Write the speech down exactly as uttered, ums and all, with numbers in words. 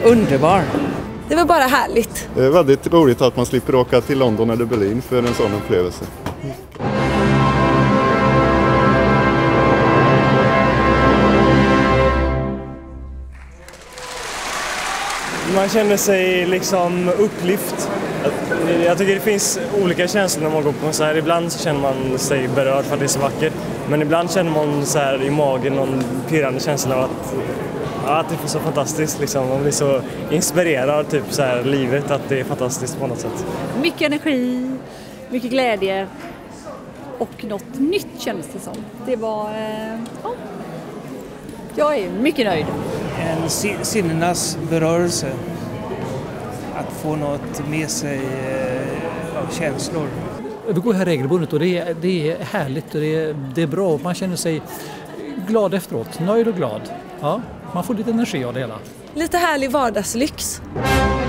underbar. Det var bara härligt. Det är väldigt roligt att man slipper åka till London eller Berlin för en sån upplevelse. Man känner sig liksom upplyft. Jag tycker det finns olika känslor när man går på konsert. Ibland så känner man sig berörd för att det är så vackert. Men ibland känner man så här i magen någon pirrande känsla av att, ja, att det är så fantastiskt. Liksom. Man blir så inspirerad typ så här livet, att det är fantastiskt på något sätt. Mycket energi, mycket glädje och något nytt känns det som. Det var, eh, ja, jag är mycket nöjd. En sinnenas berörelse. Att få något med sig av känslor. Vi går här regelbundet och det är, det är härligt och det är, det är bra. Man känner sig glad efteråt, nöjd och glad. Ja, man får lite energi av det hela. Lite härlig vardagslyx.